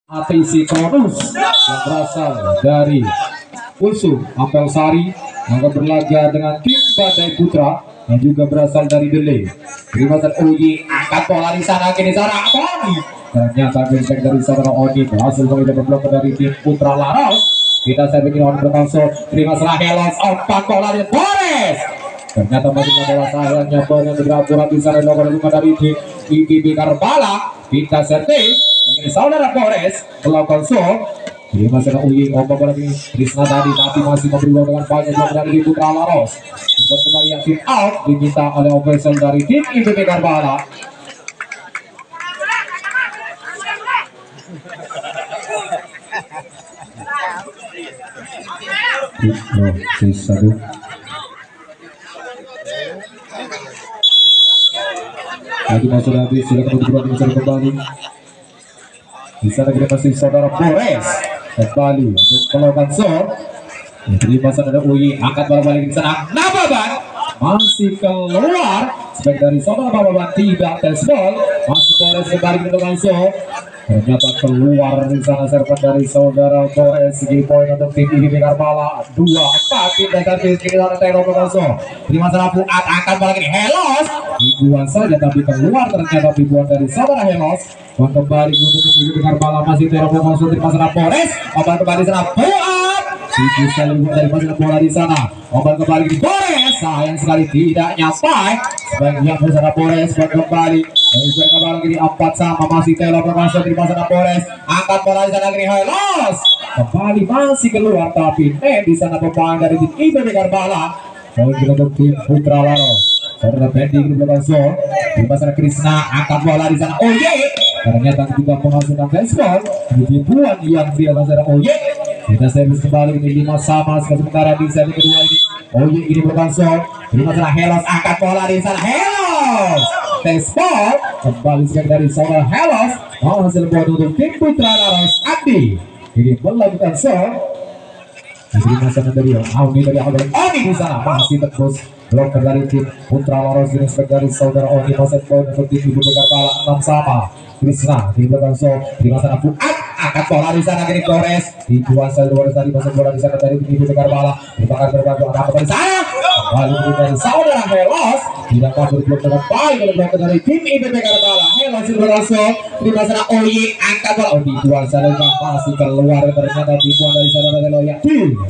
ATC Kronus yang berasal dari Usu Ampel Sari yang akan berlaga dengan tim Badai Putra yang juga berasal dari Dele. Terima kasih Uji angkat bola di sana kini Sarah Oni. Ternyata bentek dari saudara Oni berhasil mengambil blok dari tim Putra Laros. Kita saya bikin Oni berkonsol. Terima kasih Helos umpan bola di Boris. Ternyata masih bola sayangnya bola bergerak di sana dilakukan dari tim IPB Karbala. Kita servis. Ini saudara Boris melakukan show. Terima kasih Uyi ombak bola ini Krisna tadi tapi masih memberi bola dengan banyak blok dari Putra Laros. Kembali yang tim out diminta oleh official dari tim IPB Karbala. Sisa lagi masuk habis sudah kembali. Di sana kita masih saudara Boris kembali untuk melakukan show. Terima saudara Uyi angkat bola balik di sana. Nababan masih keluar sebagai dari saudara Nababan tidak tes ball. Masih Boris kembali melakukan show. Ternyata keluar di sana server dari saudara Boris. Di poin untuk tim IPB Karbala 2-4 tidak servis kini saudara Tero melakukan. Terima saudara Fuad angkat bola kini Helos dibuang saja tapi keluar ternyata dibuang dari saudara Helos. Kembali untuk tim IPB Karbala masih Tero melakukan. Terima saudara Boris obat kembali sana Fuad bisa lebih dari masalah bola di sana. Obat kembali di Boris sayang sekali tidak nyampai sebagian saudara Boris kembali. Bisa kembali lagi di 4 sama masih Telo bermasuk di pasar Boris angkat bola di sana kini Helos kembali masih keluar tapi di sana pemain dari tim IPB Karbala. Poin untuk tim Putra Laros. Saudara Bendi di belakang zone di pasar Krisna angkat bola di sana. Oh ye ternyata juga menghasilkan baseball dibuang yang dia pasar. Oh ye kita servis kembali ini 5 sama sementara di set kedua ini. Oh ye ini belakang zone di pasar Helos angkat bola di sana Helos baseball kembali sekali dari saudara Helos hasil bola untuk tim Putra Laros. Andi ini melakukan show diterima sana dari Auni dari awal Oni di sana masih tembus blok dari tim Putra Laros ini sebagai dari saudara Oni masih poin untuk tim IPB Karbala 6 sama. Krisna di belakang show terima sana Fuad angkat bola di sana kini Boris dibuang saja Boris tadi masuk bola di sana dari tim IPB Karbala dibakar berbantu angkat bola di sana kembali dari saudara Helos tidak kabur blok dengan baik oleh blok dari tim IPB Karbala. Helos berlangsung terima sana Oyi angkat bola dibuang saja masih keluar ternyata dibuang dari saudara Helos yang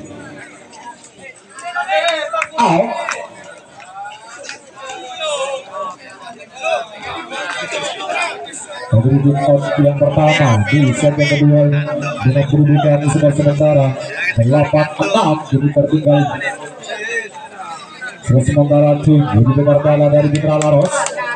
out. Kemudian out yang pertama di set yang kedua dengan kedudukan sudah sementara 8-6 jadi tertinggal sementara tim IPB Karbala dari Putra Laros.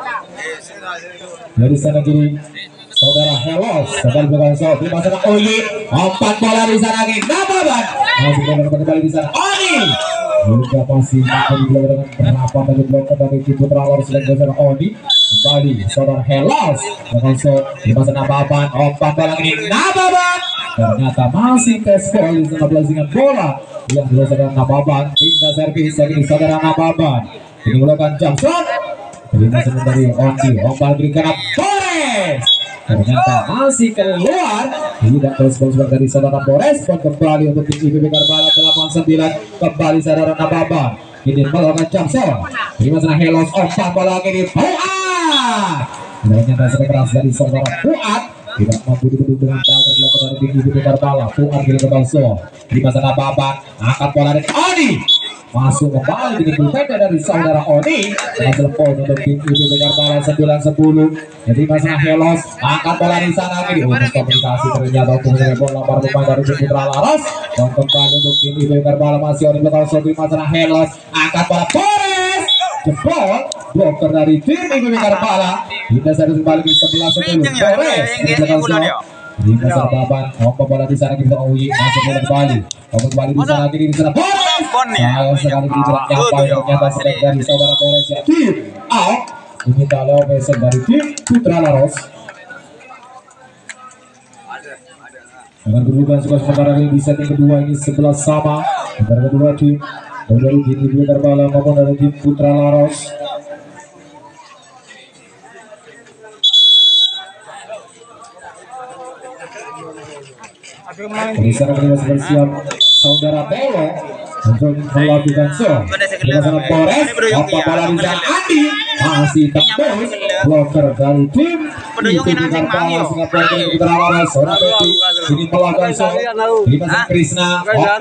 Dari sana kiri saudara Helos kembali belakang show di sana Oyi umpan bola di sana kiri Nababan masih kembali di sana Oni juga masih dengan berapa dari blok dari tim Putra Laros dan di sana Oni kembali saudara Helos belakang show di sana Nababan umpan bola kiri Nababan ternyata masih tes ball di sana belasingan bola yang saudara Nababan tidak servis lagi saudara Nababan ini melakukan jump shot jadi masih dari Oni umpan kiri kanan Boris ternyata masih keluar tidak terus dari saudara Boris kembali untuk tim IPB Karbala 8-9 kembali saudara Nababan ini melakukan jump shot terima kasih Helos umpan bola kiri Fuad ternyata sangat keras dari saudara Fuad tidak mampu dibendung dengan tangan belakang dari tim IPB Karbala. Fuad kiri ke Balso terima kasih Nababan angkat bola dari Oni masuk kembali di bullpen dari saudara Oni hasil poin untuk tim IPB Karbala 9-10 jadi masalah Helos angkat bola di sana kiri untuk komunikasi ternyata untuk bola lambar pemain dari tim Putra Laros dan kembali untuk tim IPB Karbala masih Oni belakang so di masalah Helos angkat bola Boris jebol bloker dari tim IPB Karbala kita servis kembali di 11-10 Boris di belakang so di masalah Baban ombak bola di sana kita Oyi masuk bola kembali ombak kembali di sana kiri di sana Boris sayang sekali tidak nyampai ternyata sebagai dari saudara Boris ya tim out diminta oleh official dari tim Putra Laros dengan kedudukan skor sementara ini di set yang kedua ini 11 sama antara kedua tim dari tim IPB Karbala maupun dari tim Putra Laros. Di sana kita masih bersiap saudara Telo untuk melakukan show. Di sana Polres, apa bola di sana Andi masih tembus blocker dari tim itu dengan bola Singapura ini berarah seorang Betty ini melakukan show. Di sana Krisna, apa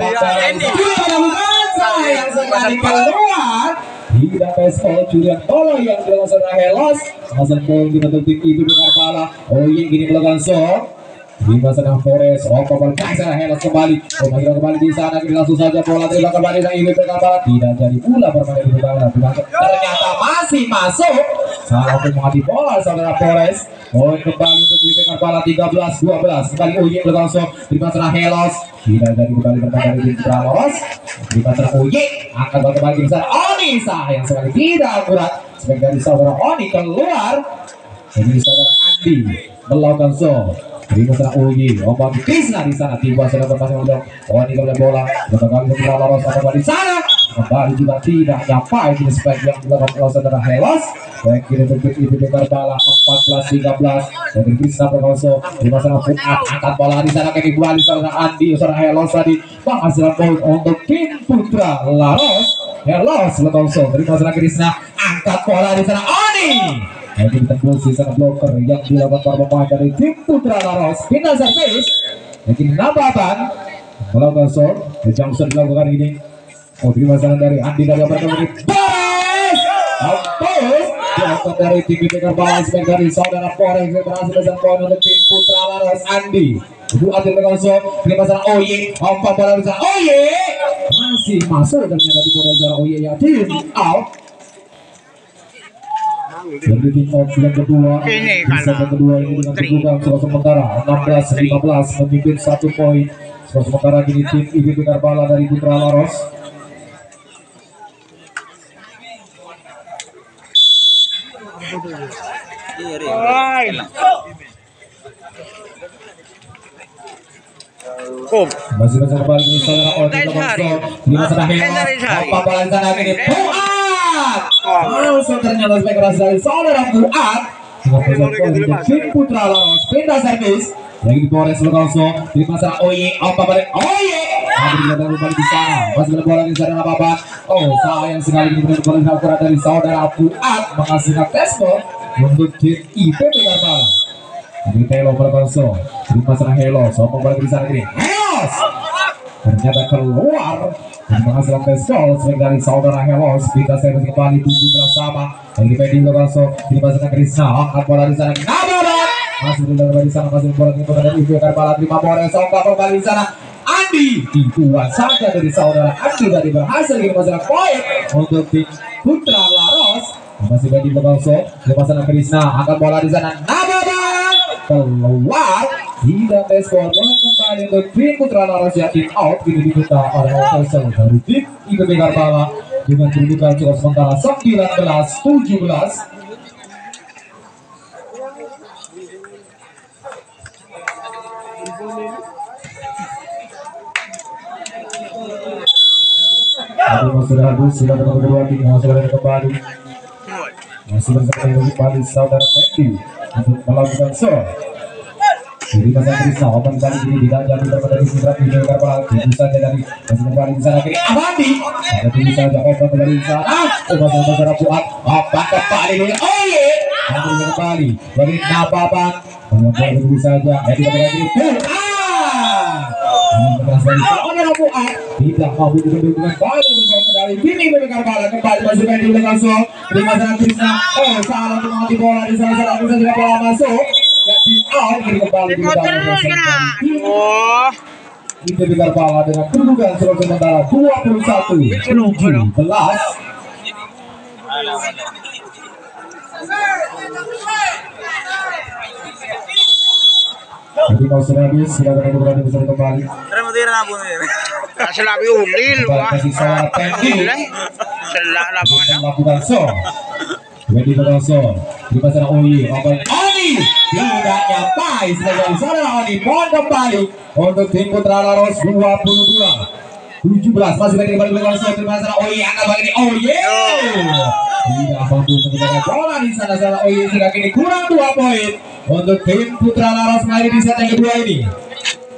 yang sekali keluar. Tidak pespol Julian bola yang dilakukan Helos masuk poin untuk tim itu dengan bola. Oh ini melakukan show. Di sana Forest, bola Kaisar Helos kembali, kembali di sana langsung saja bola terima kembali dan ini bola tidak jadi pula bermain di bola, ternyata masih masuk. Salah menghadapi bola saudara Forest. Poin kembali untuk diberikan bola 13-12 kembali Uye langsung di sana Helos tidak jadi kembali bermain di Tralos. Di sana Uye akan kembali di sana Oni sayang sekali tidak akurat sebagai dari saudara Oni keluar. Ini saudara Andi melakukan show. Di sana Uyi, ombak Krisna di sana tiba sudah berpasang untuk Oni kembali bola, kembali ke Loros kembali di sana, kembali juga tidak nyampai di spek yang dilakukan oleh saudara Helos. Baik kiri untuk itu bekar bola 14-13 dari Krisna berkosong di sana Fuad angkat bola di sana kembali saudara Andi saudara Helos tadi menghasilkan poin untuk tim Putra Laros. Helos berkosong dari sana Krisna angkat bola di sana Oni. Lagi ditembus di sana blocker yang dilakukan para pemain dari tim Putra Laros. Pindah servis. Lagi Nababan melakukan shot. Johnson dilakukan ini. Oh di masalah dari Andi dari apa ini? Boris. Tembus. Dilakukan dari tim Bekar Balas dari saudara Forest berhasil menyebabkan poin untuk tim Putra Laros. Andi. Itu Andi melakukan shot. Di masalah Oye. Umpan bola di sana Oye. Masih masuk ternyata di bola sana Oye ya tim out. Jadi tim out yang kedua, set kedua ini dengan kedudukan skor sementara 16-15 memimpin 1 poin. Skor sementara kini tim IBB Karbala dari Putra Laros. Masih kembali ini saudara Oni Langsung di masa Helos. Apa bola di sana kini langsung ternyata sebagai keras dari saudara Fuad. Tim Putra Laros pindah servis lagi di Polres langsung di masalah Oye apa balik Oye kembali di sana masih bola di sana apa oh sayang sekali ini bola akurat dari saudara Fuad menghasilkan baseball untuk tim IPB Karbala. Di Telo langsung di masalah Helos apa balik di sana ini Helos ternyata keluar dan menghasilkan baseball sebagai dari saudara Helos. Pindah servis kembali 17 sama yang dipending langsung di masalah Krisna angkat bola di sana Nababan masih di sana masih bola dari IPB Karbala terima bola sombak kembali di sana Andi dibuat saja dari saudara Andi dari berhasil di masalah poin untuk tim Putra Laros. Masih pending langsung di masalah Krisna angkat bola di sana Nababan keluar tidak baseball kembali untuk tim Putra Laros yang tim out kini diminta oleh official dari tim IPB Karbala dengan kedudukan skor sementara 19-17. Sudah habis sudah kedua tim masih kembali kembali saudara Fendi untuk melakukan show. Jadi masa Krisna open kali ini tidak jadi dari Sidrat di Karbala bisa saja dari masih kembali di sana kiri Abadi ada bisa saja open dari sana masalah Fuad apa kembali ini Oye kembali dari Nababan kembali bisa saja jadi kembali Fuad tidak mampu dengan baik dari tim IPB Karbala kembali masuk di langsung di masalah Krisna salah untuk mengambil bola di sana bisa juga bola masuk kembali di IPB Karbala dengan kedudukan skor sementara 21-17. Jadi mau sudah habis silakan berani bisa kembali. Selapi ulil wah. Lakukan show. Wedi langsung di pasar Oye Oni tidak nyampai sebagai saudara Oni poin kembali untuk tim Putra Laros 22-17 masih kembali langsung di pasar Oye angkat bagi Oye tidak mampu menggunakan bola di sana saudara Oye sudah kini kurang 2 poin untuk tim Putra Laros kembali di set yang kedua ini.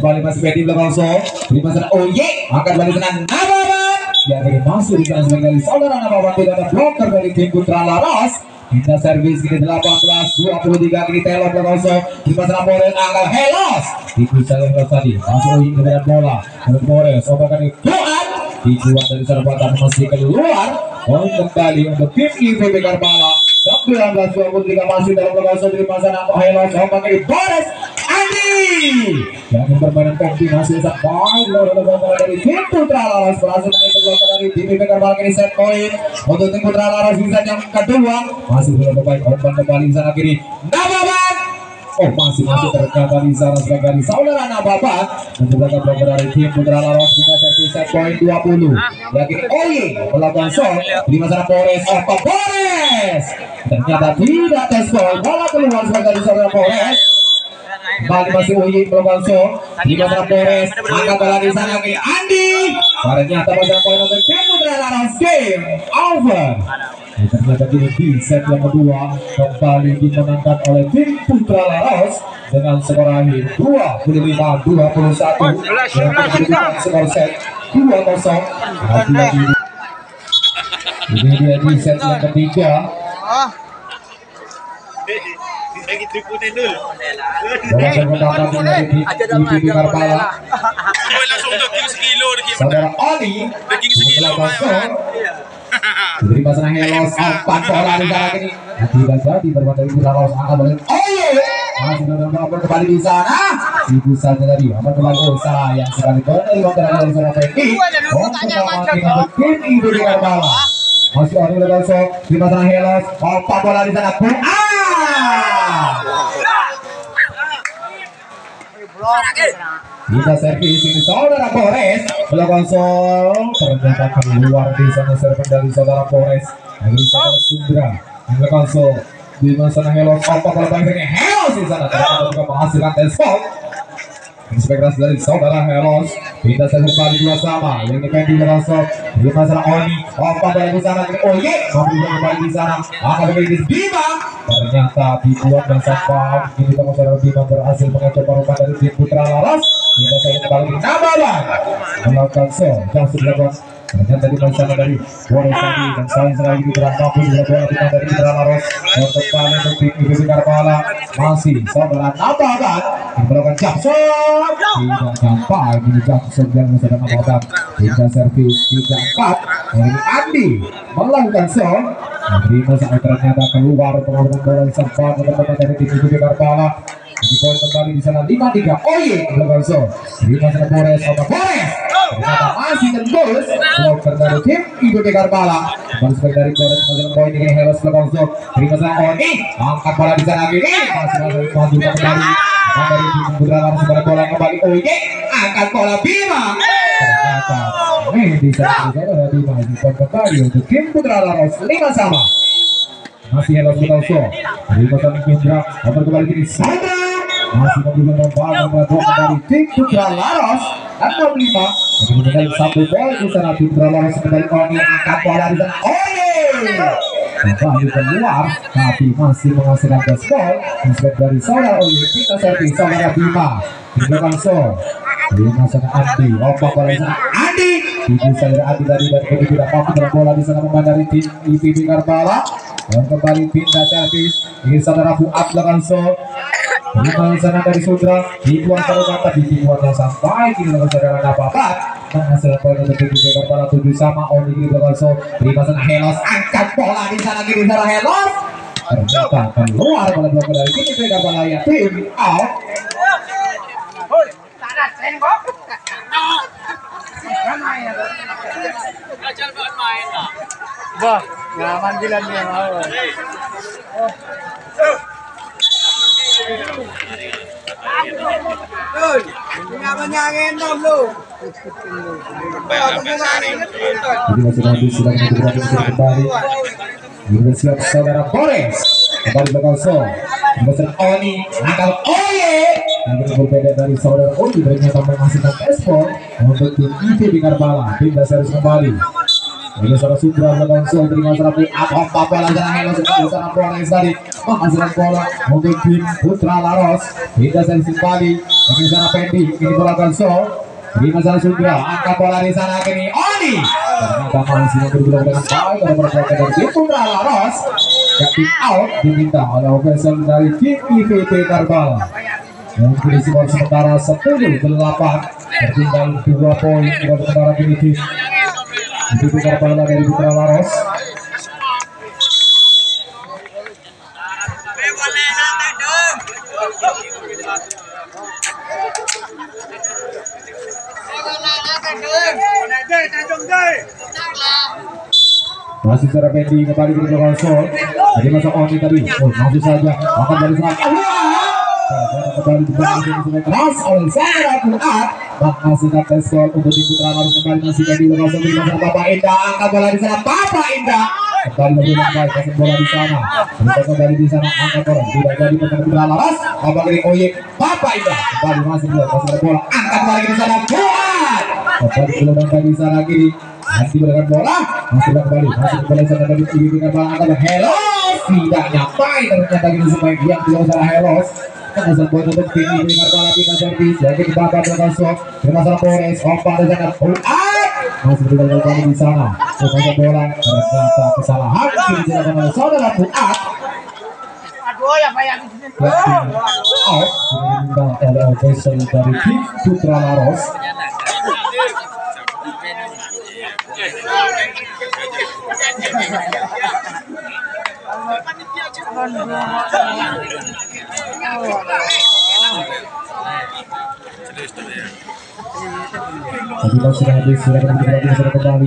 kembali masih Pedi belakang so terima sana Oye angkat balik sana Nababan yang ini masuk di sana sebagai saudara Nababan tidak ada blocker dari tim Putra Laras. Hingga servis kini 18-23 kini Telo belakang so terima sana Boris angkat Helos dipisah yang tadi masuk Oye dengan bola untuk Boris obakan di Tuhan dibuat dari serbuatan masih keluar. Poin kembali untuk tim IPB Karbala 19-23 masih dalam belakang so terima sana Helos obakan di Boris yang permainan kombinasi saat baik dari tim Putra Laras berhasil menembak dari tim IPB Karbala kini set poin untuk tim Putra Laras di set yang kedua masih belum baik umpan kembali di sana kiri Nababan masih ternyata di sana sebagai saudara Nababan mencoba blocker dari tim Putra Laras kita set poin 20 yakin Oye melakukan shot di sana Polres Polres ternyata tidak tes poin bola keluar sebagai saudara Polres. Kembali masih Oye melakukan shot di mana Polres angkat bola di sana ke Andi ternyata pada poin untuk tim Putra Laras game over. Ternyata di set yang kedua kembali dimenangkan oleh tim Putra Laras dengan skor akhir 25-21 skor set 2-0. Ini dia di set yang ketiga. Saudara Oli dari pasang Helos umpan bola di sana kini tidak jadi berbuat dari Putra Laras angkat balik masih dalam kembali di sana ibu saja tadi aman kembali sayang sekali dari dari sana Pedi untuk tim IPB Karbala masih ada legal shot di pasang Helos umpan bola di sana Bisa servis ini saudara Polres belakang song ternyata keluar di sana servis dari saudara Polres dari saudara Sundra belakang song di sana Helos apa kalau bangkanya Helos di sana ternyata juga menghasilkan tenspot inspektasi dari saudara Helos kita servis kembali dua sama yang dipending belakang song di masalah Oni apa dari sana Oye mampu kembali di sana akan menjadi Bima ternyata dibuat dan sampai ini kita saudara Bima berhasil mengejar umpan dari tim Putra Laras. Kita saya kembali di Nababan melakukan shot yang sudah ternyata di sana dari Boris tadi dan saling sekali digerak fokus bila bola kita dari Putra Laras untuk kembali untuk tim IPB Karbala masih saudara Nababan melakukan jump shot tidak sampai ini jump shot yang saudara Nababan kita servis 3-4 dari Andi melakukan shot terima saat ternyata keluar pengaruhan bola sempat teman-teman dari tim IPB Karbala di poin kembali di sana 5-3 Oye melakukan shot di sana Polres Polres ternyata masih tembus blocker dari tim IPB Karbala kembali sebagai dari Polres masalah poin ini Helos melakukan shot di sana Oni angkat bola di sana kiri masih kembali dari tim Putra Laras sebagai bola kembali Oye angkat bola Bima ternyata di sana ada Bima di poin kembali untuk tim Putra Laras 5 sama masih Helos melakukan shot di pasang Indra kembali kiri sana masih memberikan bola dari tim Putra Laras 65 kemudian satu bola di sana tim Putra Laras kembali Oni angkat bola di sana kembali keluar tapi masih menghasilkan gaspol inspek dari saudara Oye kita servis saudara Bima di belakang shot Bima sana Andi opak bola di sana Andi ibu saudara Andi dari tidak mampu dengan bola di sana memandang tim IPB Karbala dan kembali pindah servis ini saudara Fuad belakang shot di sana dari Sundra dibuat saudara tadi dibuatnya sampai kini dengan saudara Nababan menghasilkan poin untuk IPB Karbala 7 sama Oni di belakang shot di sana Helos angkat bola di sana kiri sana Helos ternyata keluar bola dua dari IPB Karbala ya tim out. Bah, nyaman gila nih mau. Nyaman dong lu. Jadi masih habis sudah kembali. Kita siap saudara Polres kembali belakang shot. Besar Oni angkat Oye. Yang berbeda dari saudara Oni ternyata menghasilkan ekspor untuk tim IPB Karbala. Pindah servis kembali. Ini saudara Sudra langsung terima serapi apa bola jalan Helos sana Boris tadi menghasilkan bola untuk tim Putra Laros. Kita sensi kembali ini sana Pendi ini bola langsung terima saudara Sudra angkat bola di sana kini Oni ternyata masih berguna dengan baik pada pergerakan dari tim Putra Laros. Captain out diminta oleh official dari tim IPP Karbala. Yang kini skor sementara 10-8 tertinggal 2 poin buat sementara kini tim IPP Karbala dari Putra Laros. Masih secara Pendi kembali ke belakang Sol. Jadi masa Oni tadi. Oh, langsung saja akan dari serang. Kembali di belakang keras oleh Sarah Fuad. Masih kata Sol untuk tim Putra Laros kembali masih Pendi belakang Sol di masa Bapak Indah angkat bola di sana. Bapak Indah kembali lebih baik kasih bola di sana. Kembali di sana angkat bola tidak jadi pertandingan Putra Laros. Bapak Kering Oye Bapak Indah kembali masih bola angkat bola di sana. Fuad kembali gelombang di sana kiri. Masih berikan bola, masih kembali, masih kembali sana dari IPP Karbala angkat Helos tidak nyampai ternyata gini supaya yang di sana Helos. Kemudian buat untuk tim IPP Karbala pindah servis, jadi Bapak berkasih terima salah Boris, Opa di sana Fuad masih berikan bola di sana. Kemudian bola ternyata kesalahan kiri dilakukan oleh saudara Fuad. Aduh ya Pak yang Out diminta oleh official dari tim Putra Laros. Apabila sudah habis, silakan kembali.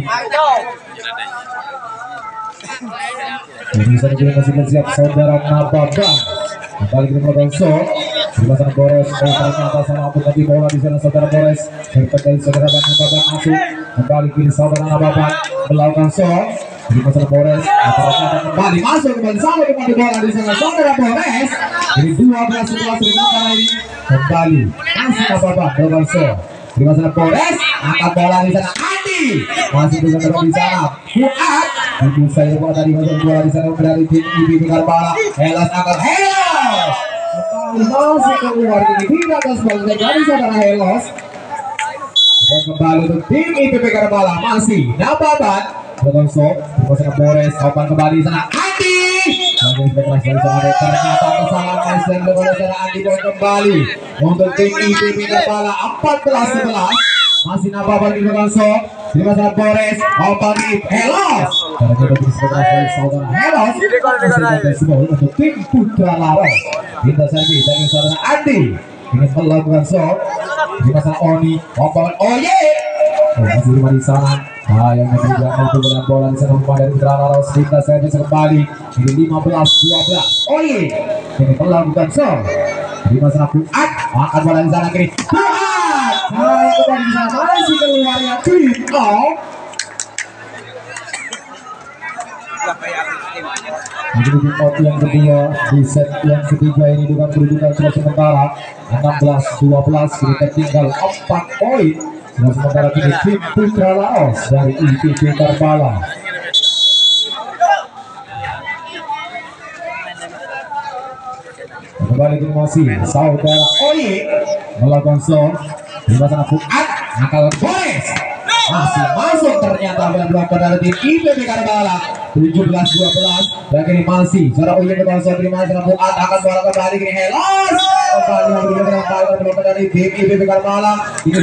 Ini saja kita masih bersiap saudara Nababa. Kembali ke belakang Sol. Di belakang Boris, ternyata sama aku tadi bola di sana saudara Boris. Terpencil saudara Nababa masuk. Kembali kiri saudara Nababa belakang Sol. Di belakang Boris, ternyata kembali masuk kembali sama kembali bola di sana saudara Boris. Ini 12-11 di kali ini. Kembali masih Nababa belakang Sol. Di belakang Boris, angkat bola di sana Andi. Masih di sana Fuad. Itu saya bola tadi masuk bola di sana dari tim IPP Karbala. Helos angkat Helos. Masih keluar ini tidak ada sebagai dari saudara Helos. Dan kembali untuk tim IPP Karbala masih Nababan belakang Sok bersama Boris Opan kembali sana Andi. Ternyata kesalahan Maisen oleh sana Andi dan kembali untuk tim IPP Karbala 14-11. Masih Nababan di belakang Sok di masalah Boris Opan Helos. Ternyata disebutkan saudara Helos. Masih untuk tim Putra Laros. Kita servis dari saudara Andi ingin melakukan Sok di masalah Oni Opan Oye. Masih lima di sana. Yang juga mampu dengan bola di sana dari Putra Laros. Kita servis kembali ini 15-12. Oye ini melakukan Sok di masalah Fuad angkat bola di sana kiri. Fuad kembali di sana masih keluar ya tim out. Menjadi tim out yang kedua di set yang ketiga ini dengan kedudukan skor sementara 16-12 kita tinggal 4 poin. Dan sementara kini tim Putra Laos dari IPP Karbala. Kembali ke masih saudara Oye melakukan slow di sana Fuad angkat Boris masih masuk ternyata belakang dari tim IPP Karbala 17-12 dan kini masih saudara Oye melakukan slow di sana Fuad angkat bola kembali kini Helos kembali memberikan belakang dari tim IPP Karbala ini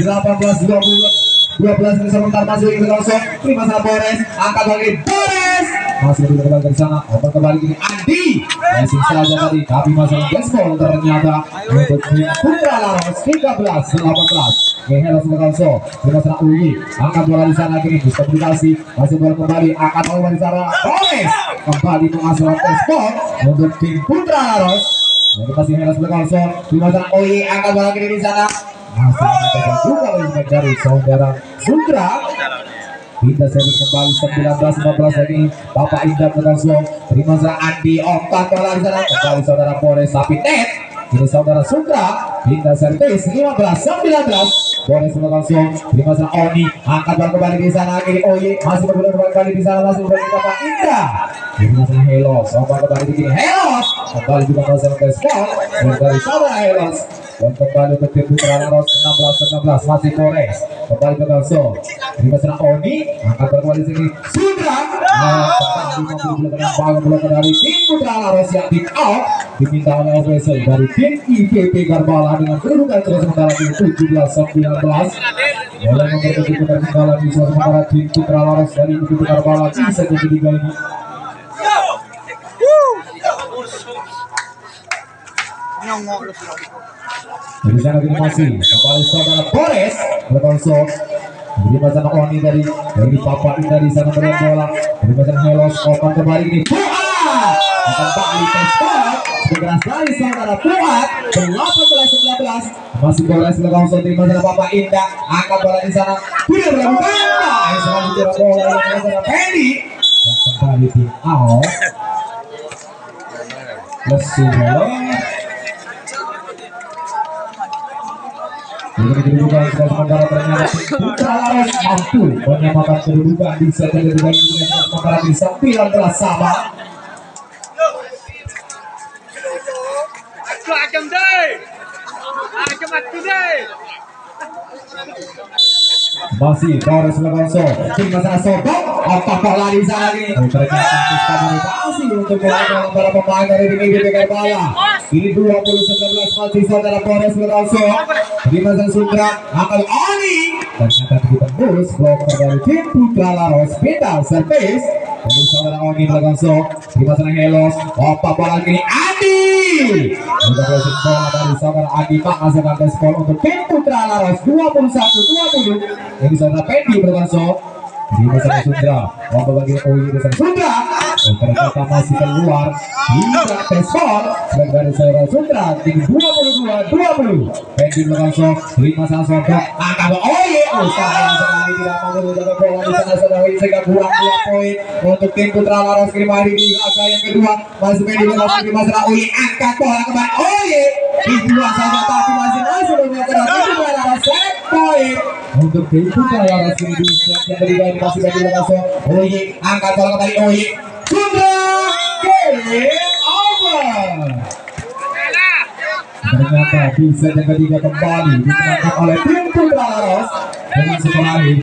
18-12 sebentar masih ingin berlangsung terima salah Boris angkat lagi Boris masih di belakang dari sana obat kembali ini Andi masih saja tadi tapi masalah baseball ternyata untuk tim Putra Laros 13-18 Helos berlangsung terima salah Uyi angkat bola di sana kini diskomunikasi masih bola kembali angkat bola di sana Boris kembali menghasilkan baseball untuk tim Putra Laros jadi masih Helos berlangsung terima salah Uyi angkat bola kini di sana masih mencoba juga dari saudara Sudra. Kita servis kembali 19-15 lagi Bapak Indah berlangsung terima salah Andi otak bola di sana kembali saudara Boris tapi net ini saudara Sudra. Kita servis 15-19 Boris langsung terima sana Oni, angkat bola kembali di sana lagi Oye, masih bergulir kembali di sana, masih bergulir Bapak Indah. Terima sana Helos, coba kembali di sini Helos, kembali juga masuk ke spot dari sana Helos. Dan kembali untuk tim Putra Laros 16-16 masih Boris kembali ke langsung terima sana Oni, angkat bola kembali di sini Sundra. Bola dari tim Putra Laros yang di out diminta oleh official dari tim IPP Garbala dengan kedudukan sementara di 17-19. Bola nomor 7 ketinggalan di sementara tim Putra Laros dari IPP Garbala di set ketiga ini. Di sana masih kembali saudara Boris berkonsol. Di sana Oni dari Papa Indah di sana dengan bola. Di sana Helos open kembali ini. Fuad kembali ke spot. Bergerak dari saudara Fuad 18-19 masih Boris langsung di sana Papa Indah angkat bola di sana. Tidak berlakukan. Selanjutnya bola di sana Fendi dan kembali di out. Lesu bola. Kedudukan sudah sementara ternyata Putra Laros mampu menyamakan kedudukan di set kedua ini dengan sementara di 19 sama. Masih Boris langsung tim masalah Sobok otak bola di sana ini ternyata masih untuk bola para pemain dari IPP Garbala. Ini 20-19 masih saudara Boris langsung di masalah Sundra akan Oni ternyata kita tembus blok dari tim Putra Laros pindah service dari saudara Oni langsung di masalah Helos otak bola ini Adi untuk closing bola dari saudara Adi menghasilkan skor untuk tim Putra Laros 21-20. Ini saudara Fendi berlangsung di masalah Sundra waktu bagi Oyi di sana Sundra ternyata masih keluar hingga skor dari saudara Sundra di 22-20. Fendi berlangsung di masalah Sundra angkat Oyi usaha sekali tidak mampu menjaga bola di sana saudara sehingga kurang 2 poin untuk tim Putra Laros kembali hari di laga yang kedua. Masih Fendi berlangsung di masalah Oyi angkat bola kembali Oyi di dua saja tapi masih menjaga Putra Laros set poin untuk tim Putra Laros ini di set yang kedua ini masih Fendi berlangsung Oyi angkat bola kembali Oyi Sundra game over. Ternyata di set yang ketiga kembali dimenangkan oleh tim Putra Laros dengan skor